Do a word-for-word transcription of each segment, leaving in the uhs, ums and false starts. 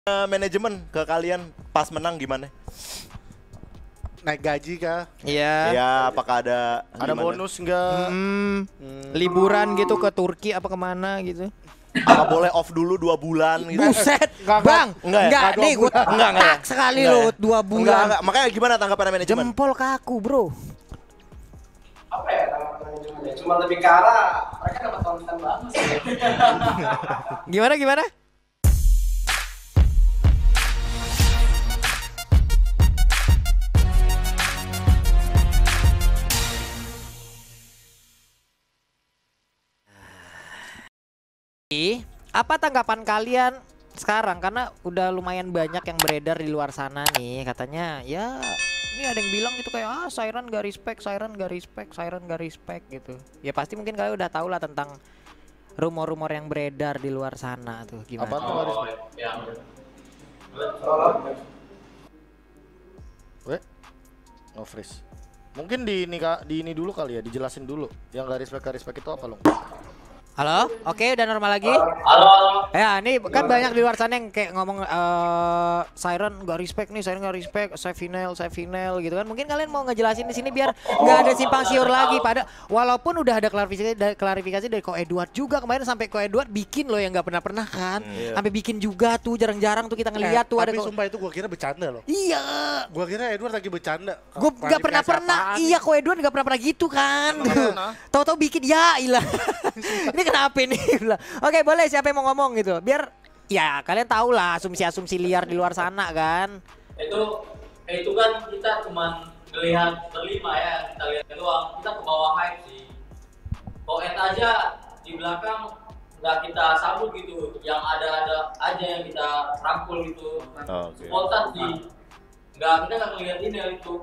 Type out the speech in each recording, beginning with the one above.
Uh, manajemen ke kalian pas menang gimana? Naik gaji kah? Iya. Iya, apakah ada Ada gimana? bonus enggak? Hmm, hmm. Liburan gitu ke Turki apa kemana gitu? Apa boleh off dulu dua bulan gitu? Buset, Enggak, Bang. enggak ya? Enggak, Enggak, nih gue enggak, enggak ya? tak sekali Enggak lo ya? dua Enggak, bulan. enggak. Makanya gimana tanggapan manajemen? Jempol kaku, Bro. Apa ya tanggapan manajemennya? Cuma lebih ke arah mereka dapat konten banget sih. Gimana gimana? Apa tanggapan kalian sekarang, karena udah lumayan banyak yang beredar di luar sana nih, katanya ya ini ada yang bilang gitu kayak ah Siren gak respect, Siren gak respect, Siren gak respect gitu. Ya pasti mungkin kalian udah tahu lah tentang rumor-rumor yang beredar di luar sana tuh gimana. Apa tuh harus? Oh, yang Weh? No freeze. Mungkin di ini Kak, di ini dulu kali ya, dijelasin dulu. Yang gak respect gak respect itu apa loh? Halo, oke udah normal lagi? halo halo. Ya, ini kan banyak di luar sana yang kayak ngomong eh Siren gak respect nih, Siren gak respect, saya final, saya final gitu kan. Mungkin kalian mau ngejelasin di sini biar nggak ada simpang siur lagi. Pada walaupun udah ada klarifikasi dari klarifikasi dari Ko Edward juga kemarin, sampai Ko Edward bikin loh yang nggak pernah pernah kan. Hmm, Sampai bikin juga tuh, jarang-jarang tuh kita ngeliat Eh, tuh ada. tapi Ko- sumpah itu gua kira bercanda loh. Iya. Gua kira Edward lagi bercanda. Gue nggak pernah pernah. Iya, Ko Edward nggak pernah pernah gitu kan. Tahu-tahu bikin ya ilah. Ini kenapa nih? Oke, boleh, siapa yang mau ngomong gitu biar ya kalian tahu lah asumsi-asumsi liar di luar sana kan. Itu eh, itu kan kita cuma melihat berlima ya, kita lihat doang. Kita ke bawah hype sih. Poet aja di belakang nggak kita sambut gitu. Yang ada-ada aja yang kita rangkul gitu. Oh, oke. Spontan sih. Nggak, kita nggak ngeliat ini itu.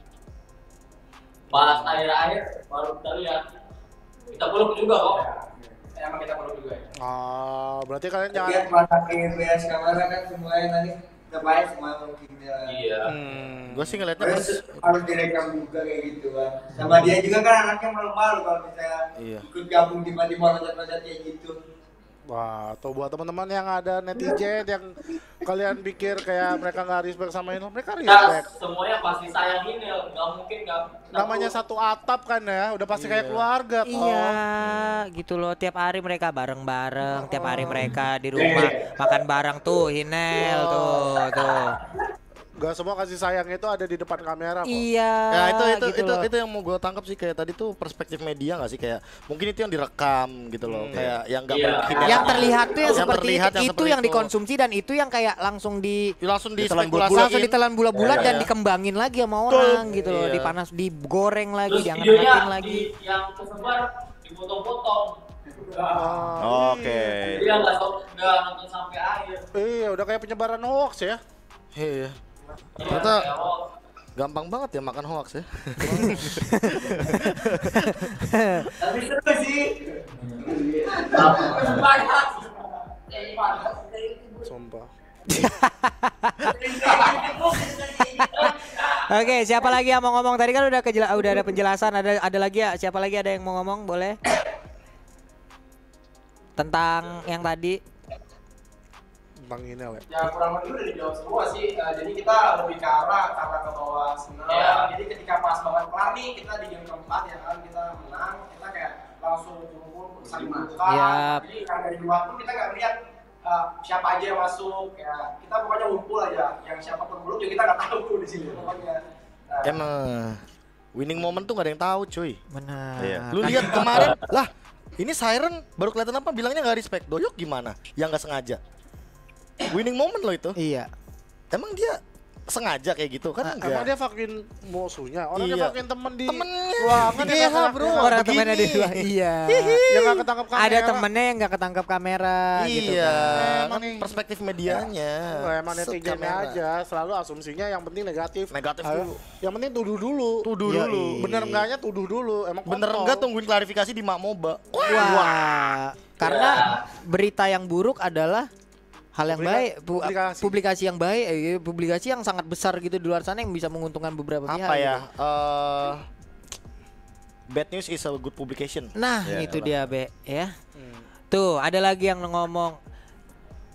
Pas akhir-akhir baru kita lihat. Kita peluk juga kok. Ya, emang kita peluk juga ya. Ah, berarti kalian jangan. Lihat mata P B S kamera kan semuanya nanti terbaik semua mungkin ya. Iya. Hmm, gua sih ngeliatnya Harus, pas. harus direkam juga kayak gitu kan. Sama dia juga kan anaknya malu-malu kalau misalnya Iya. ikut gabung tiba-tiba loncat-loncat kayak gitu. Wah, atau buat teman-teman yang ada netizen yang kalian pikir kayak mereka nggak respect sama ini, mereka Nah, respect. semuanya pasti sayang ini, nggak mungkin nggak. Namanya satu atap kan ya, udah pasti kayak keluarga toh. Iya, gitu loh. Tiap hari mereka bareng-bareng, tiap hari mereka di rumah makan bareng tuh, Hinel tuh, tuh. Gak semua kasih sayang itu ada di depan kamera kok. Iya. Ya itu itu gitu itu loh. itu yang mau gue tangkap sih, kayak tadi tuh perspektif media nggak sih, kayak mungkin itu yang direkam gitu loh, kayak yang nggak Iya. mungkin Yang terlihat tuh yang, Yang seperti terlihat itu, yang itu seperti yang itu. dikonsumsi dan itu yang kayak langsung di langsung di Ditelan spekulasi, langsung ditelan bulat-bulat Iya. dan dikembangin lagi sama orang gitu loh, Iya. dipanas, digoreng lagi, Terus dianget-angetin videonya lagi. di, yang tersebar dipotong-potong. Ah, Oke. Jadi nggak so- nggak nonton sampai akhir. Iya, udah kayak penyebaran hoax ya. Iya. Iya, Ternyata kayak, oh, gampang banget ya makan hoax ya. Tapi seru sih. banyak. Sumpah. Oke, siapa lagi yang mau ngomong? Tadi kan udah kejela- udah ada penjelasan, ada ada lagi ya? Siapa lagi ada yang mau ngomong? Boleh? Tentang yang tadi. Bang Inel ya. Ya kurang lebih udah dijawab semua sih. Uh, jadi kita lebih ke arah karena ke bawah senang. Ya. Jadi ketika pas banget kelar nih kita di game keempat ya kan kita menang, kita kayak langsung kumpul saling makan. Yap. Jadi karena dari luar pun kita nggak lihat uh, siapa aja yang masuk. Ya kita pokoknya ngumpul aja. Yang siapa pun belum juga kita nggak tahu tuh di sini pokoknya. Nah, Emang winning moment tuh gak ada yang tahu cuy. Benar. Iya. Lu lihat kemarin lah, ini Siren baru kelihatan apa bilangnya nggak respect. Doyok gimana? Yang nggak sengaja. Winning moment loh itu. Iya. Emang dia sengaja kayak gitu kan? Emang enggak. dia fucking musuhnya. Orang dia Iya. fucking temen di Temennya. ruangan Iya, yang nggak bro. kelihatan. Orang begini. temennya di dua. Iya. Yang nggak ketangkap kamera. Ada temennya yang nggak ketangkap kamera gitu Iya, kan. Emang kan nih. perspektif medianya. Wah, emang Set netizennya kamera. aja selalu asumsinya yang penting negatif. Negatif Ayo, dulu. Yang penting tuduh dulu. Tuduh Iya, dulu. iya. Bener enggaknya tuduh dulu. Emang Bener kontol. enggak tungguin klarifikasi di Mak Moba. Wah. Karena berita yang buruk adalah hal yang Publika- baik, pu- publikasi. publikasi yang baik, eh, publikasi yang sangat besar gitu di luar sana yang bisa menguntungkan beberapa pihak. Apa ya? gitu. Eh, bad news is a good publication. Nah, Ya, itu lah. dia, Be, ya. Hmm. Tuh, ada lagi yang ngomong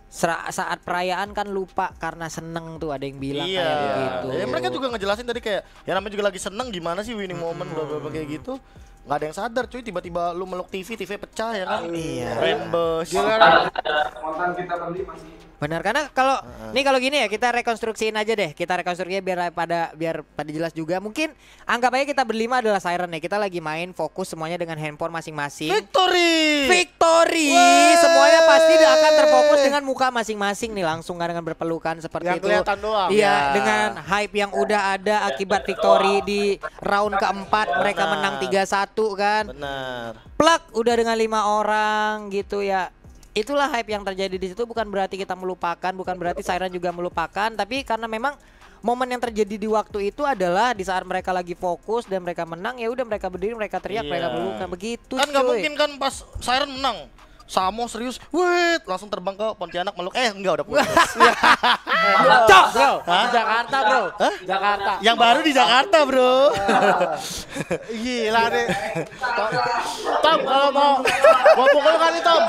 Sera- saat perayaan kan lupa karena seneng tuh, ada yang bilang Iya. kayak begitu. Ya, mereka juga ngejelasin tadi kayak ya namanya juga lagi seneng gimana sih winning moment bla bla bla kayak gitu. Nggak ada yang sadar cuy, tiba-tiba lu meluk T V, T V pecah ya kan. Iya. Rembes. Konten kita berlima sih. Benar, karena kalau nih kalau gini ya kita rekonstruksiin aja deh, kita rekonstruksinya biar pada biar pada jelas juga. Mungkin anggap aja kita berlima adalah Siren ya, kita lagi main fokus semuanya dengan handphone masing-masing. Victory. Victory, Wey. semuanya pasti akan terfokus dengan muka masing-masing nih, langsung kan dengan berpelukan seperti Yang itu. kelihatan doang. Iya, Ya. dengan hype yang udah ada akibat victory di round keempat mereka Benar. menang tiga satu kan. Benar. Plak udah dengan lima orang gitu ya. Itulah hype yang terjadi di situ, bukan berarti kita melupakan, bukan berarti Siren juga melupakan, tapi karena memang momen yang terjadi di waktu itu adalah di saat mereka lagi fokus dan mereka menang, ya udah mereka berdiri, mereka teriak, Iya. mereka pelukan begitu. Kan nggak cuy. mungkin kan pas Siren menang. Samo serius, wait, langsung terbang ke Pontianak meluk. Eh enggak, udah putus. Cok, bro. Di Jakarta, bro. Hah? Jakarta. Yang baru di Jakarta, bro. Gila nih. Tom, Tom kalau mau gua pukul kan nih, Tom.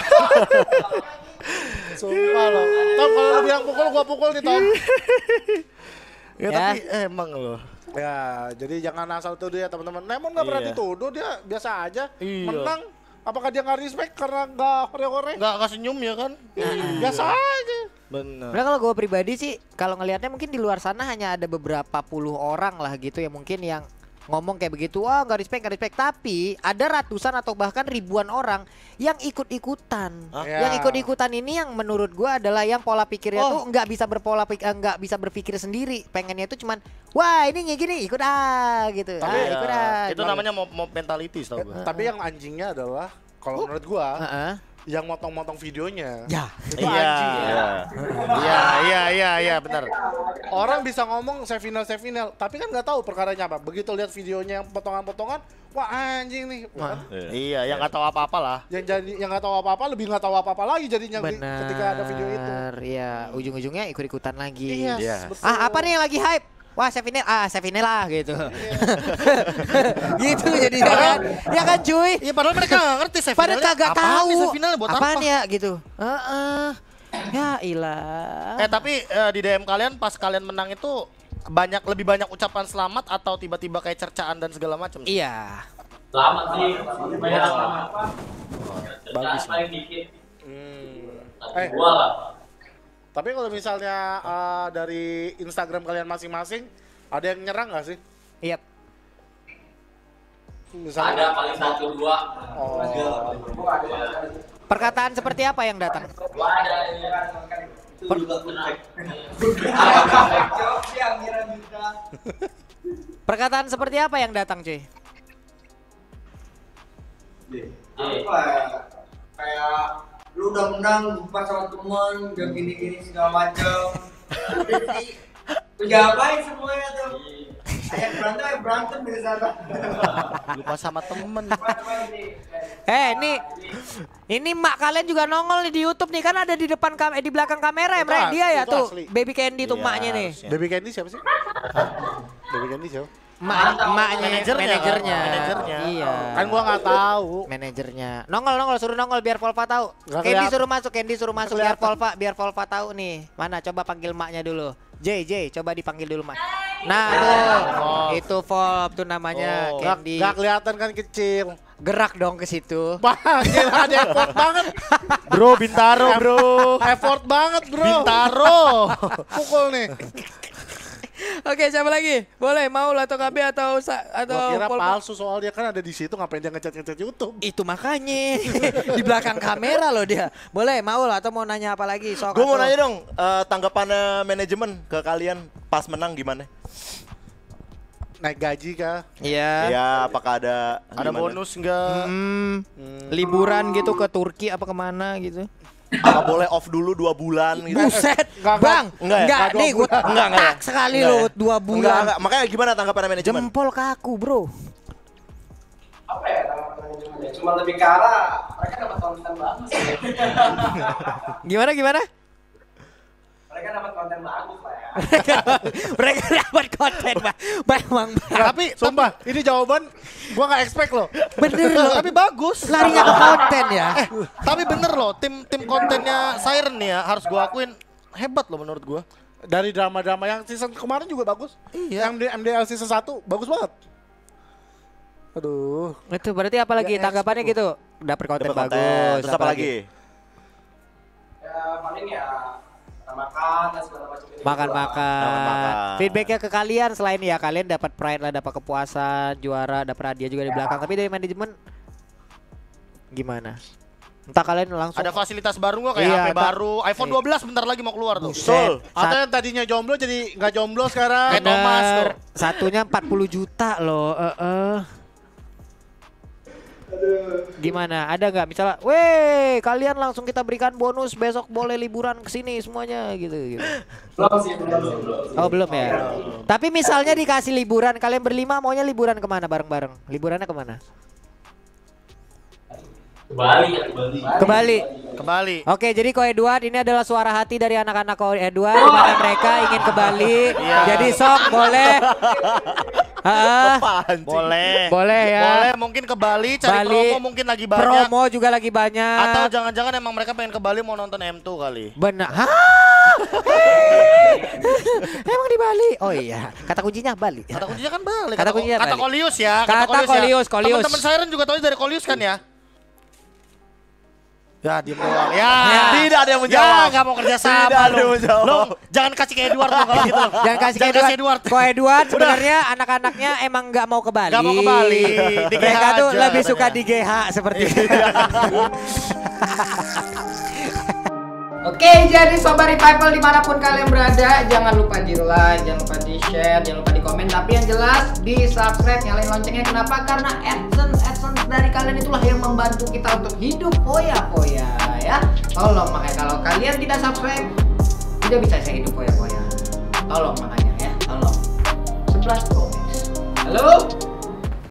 Sumpah lo. Tom kalau lu bilang pukul gua pukul nih, Tom. Ya, Ya. tapi emang loh. Ya, jadi jangan asal tuduh ya teman-teman. Lemon nggak pernah Iya. dituduh, dia biasa aja. Iya. Menang. Apakah dia nggak respect karena nggak hore-hore? Nggak nggak senyum ya kan? Biasa aja. Benar. Sebenarnya kalau gue pribadi sih, kalau ngelihatnya mungkin di luar sana hanya ada beberapa puluh orang lah gitu ya mungkin yang ngomong kayak begitu, wah nggak respect, nggak respect. Tapi ada ratusan atau bahkan ribuan orang yang ikut-ikutan. Hah? Yang Ya. ikut-ikutan ini yang menurut gue adalah yang pola pikirnya Oh. tuh nggak bisa berpola pik- eh, nggak bisa berpikir sendiri. Pengennya tuh cuman, wah ini kayak gini, ikut ah gitu. Tapi ah, Ya, ikut ah. itu gitu. namanya mob, mob mentality tau Eh, gue. Tapi yang anjingnya adalah kalau menurut gua Heeh. yang motong-motong videonya. Ya. Itu Iya, anjing. iya, iya, iya, iya, iya, benar. Orang bisa ngomong semifinal semifinal, tapi kan nggak tahu perkaranya apa. Begitu lihat videonya yang potongan-potongan, wah anjing nih. Wah, Iya, yang nggak tahu apa-apa lah. yang jadi yang nggak tahu apa-apa lebih nggak tahu apa-apa lagi jadinya di- Benar. ketika ada video itu. Iya, ujung-ujungnya ikut-ikutan lagi. Iya, Iya. betul. Ah, apa nih yang lagi hype? Wah, Sevinil, ah Sevinil lah gitu. Gitu jadi kan. Ya kan cuy. Iya, padahal mereka nggak ngerti Padahal semifinalnya kagak apaan tahu. nih semifinalnya buat Apaan apa. ya gitu. Heeh. Ya ilah. Eh tapi eh, di D M kalian pas kalian menang itu banyak lebih banyak ucapan selamat atau tiba-tiba kayak cercaan dan segala macam? Iya. Selamat sih, banyak selamat. Bagus. Cercaan paling dikit, Hmm. satu Eh. dua lah. Tapi kalau misalnya uh, dari Instagram kalian masing-masing ada yang nyerang nggak sih? Iya. Ada Misalnya, paling satu dua. oh, Perkataan seperti apa yang datang? Gua ada ini. Itu juga perfect. Jawab sih yang ngira kita. Perkataan seperti apa yang datang, cuy? Apa ya? Kayak lu udah menang jumpa sama temen, udah gini-gini segala macem. Udah sih, lu jabain semuanya tuh. Ayo berantem, ayo berantem di sana. Lupa sama temen. Eh, ini ini mak kalian juga nongol nih di YouTube nih, kan ada di depan kam eh, di belakang kamera ya, Itu Bre. as- Dia ya itu tuh, asli. Baby Candy tuh Iya, maknya nih. harusnya. Baby Candy siapa sih? Baby Candy siapa? Mak maknya Manajernya, manajernya. manajernya. Iya. Kan gua nggak tahu. Manajernya. Nongol nongol suruh nongol biar Volva tahu. Nggak Candy kelihatan. suruh masuk, Candy suruh masuk biar kelihatan. Volva, biar Volva tahu nih. Mana coba panggil maknya dulu. J J coba dipanggil dulu mak. Nah, tuh. Itu Volv tuh namanya Oh. Nggak, Candy. nggak kelihatan kan kecil. Gerak dong ke situ. Bah, gila, ada effort banget. Bro, Bintaro, bro. Effort banget, bro. Bintaro. Pukul nih. Oke, siapa lagi? Boleh mau atau K B atau sa atau Gua kira Volva? palsu soal dia kan ada di situ, ngapain dia ngecat-ngecat YouTube? Itu makanya di belakang kamera loh dia. Boleh mau atau mau nanya apa lagi? Sok Gue mau atau- nanya dong, eh, tanggapannya manajemen ke kalian pas menang gimana? Naik gaji kah? Iya. Ya, apakah ada Ada gimana? bonus enggak? Hmm, liburan gitu ke Turki apa kemana gitu. Apa boleh off dulu dua bulan gitu? Buset, Enggak, Bang. enggak ya? Enggak, Enggak, dua nih gua Enggak, enggak ya? tak sekali Enggak loh ya? dua Enggak, bulan. enggak. Makanya gimana tanggapannya manajemen? Jempol kaku, Bro. Apa ya tanggapan manajemennya? Cuma lebih ke arah mereka dapat konsisten banget sih. Gimana gimana? mereka dapat konten bagus lah ya. Mereka dapat konten, Bang. Bang, Tapi sumpah, ini jawaban gua nggak expect loh. bener loh. Tapi bagus. Larinya ke konten ya. Eh, tapi bener loh, tim tim kontennya Siren nih ya, harus gua akuin hebat loh menurut gua. Dari drama-drama yang season kemarin juga bagus. Iya. Yang di M D L season satu bagus banget. Aduh. Itu berarti apa lagi Ya, tanggapannya ekspos. gitu? Dapat konten Dapat konten. bagus. Terus apa lagi? Ya paling ya makan dan segala macam ini. Makan-makan. Makan-makan. Feedbacknya ke kalian selain ya kalian dapat pride lah, dapat kepuasan, juara, dapat hadiah juga di belakang. Tapi dari manajemen gimana? Entah kalian langsung Ada fasilitas baru nggak kayak Iya, H P entah- baru, iPhone Iya. dua belas bentar lagi mau keluar tuh. Buset. Atau Sat- yang tadinya jomblo jadi nggak jomblo sekarang. Kayak Thomas tuh. Bener. Satunya empat puluh juta loh. Eh, eh. Gimana? Ada nggak misalnya, weh kalian langsung kita berikan bonus besok boleh liburan ke sini semuanya gitu gitu. Belum sih, belum sih, belum sih. Oh belum ya. Tapi misalnya dikasih liburan, kalian berlima maunya liburan kemana bareng-bareng? Liburannya kemana? Ke Bali ya, ke Bali. Ke Bali. Ke Bali. Oke, jadi Ko Edward ini adalah suara hati dari anak-anak Ko Edward di mana mereka ingin ke Bali. Jadi sok boleh. Heeh. Apaan sih? Boleh. Boleh ya. Boleh mungkin ke Bali cari Bali. promo mungkin lagi banyak. Promo juga lagi banyak. Atau jangan-jangan emang mereka pengen ke Bali mau nonton M dua kali. Benar. Hah? Hei. Emang di Bali? Oh iya. Kata kuncinya Bali. Kata kuncinya kan Bali. Kata kuncinya kata Bali. Kolius ya. Kata Kolius, ya. Kolius. Teman-teman Siren juga tahu dari Kolius kan ya? Ya, diem doang. Ya, Ya. Tidak ada yang Ya, menjawab. nggak mau kerja sama Tidak ada yang lu. menjawab. Lu jangan kasih ke Edward lu kalau gitu. Jangan kasih ke Edward. Ko Edward sebenarnya anak-anaknya emang nggak mau ke Bali. Nggak mau ke Bali. Di G H Mereka tuh aja lebih suka katanya. di G H seperti itu. Oke, jadi Sobat Revival dimanapun kalian berada, jangan lupa di like, jangan lupa di share, jangan lupa di komen, tapi yang jelas di subscribe, nyalain loncengnya. Kenapa? Karena adsense adsense dari kalian itulah yang membantu kita untuk hidup foya-foya ya. Tolong makanya kalau kalian tidak subscribe, tidak bisa saya hidup foya-foya. Tolong makanya ya, tolong. sebelas Pro Max. Halo?